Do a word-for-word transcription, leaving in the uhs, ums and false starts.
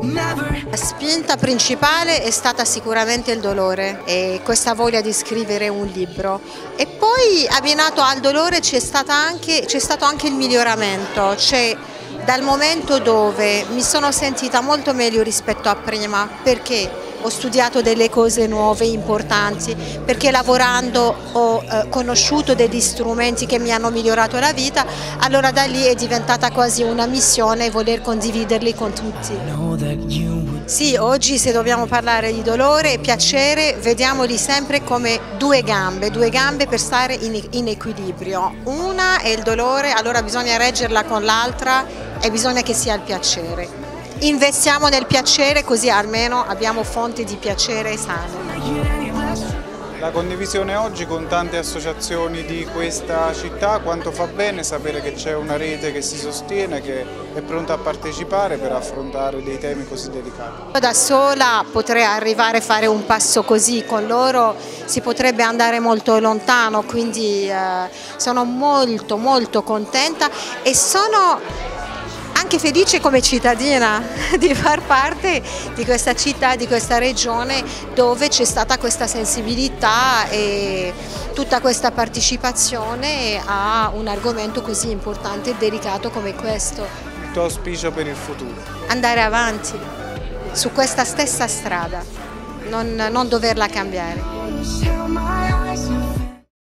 La spinta principale è stata sicuramente il dolore e questa voglia di scrivere un libro, e poi abbinato al dolore c'è stato anche, c'è stato anche il miglioramento, cioè dal momento dove mi sono sentita molto meglio rispetto a prima, perché ho studiato delle cose nuove, importanti, perché lavorando ho eh, conosciuto degli strumenti che mi hanno migliorato la vita, allora da lì è diventata quasi una missione voler condividerli con tutti. Sì, oggi se dobbiamo parlare di dolore e piacere, vediamoli sempre come due gambe, due gambe per stare in, in equilibrio. Una è il dolore, allora bisogna reggerla con l'altra e bisogna che sia il piacere. Investiamo nel piacere, così almeno abbiamo fonti di piacere sane. La condivisione oggi con tante associazioni di questa città, quanto fa bene sapere che c'è una rete che si sostiene, che è pronta a partecipare per affrontare dei temi così delicati. Da sola potrei arrivare a fare un passo così, con loro si potrebbe andare molto lontano, quindi eh, sono molto molto contenta e sono anche felice come cittadina di far parte di questa città, di questa regione dove c'è stata questa sensibilità e tutta questa partecipazione a un argomento così importante e delicato come questo. Il tuo auspicio per il futuro? Andare avanti su questa stessa strada, non, non doverla cambiare.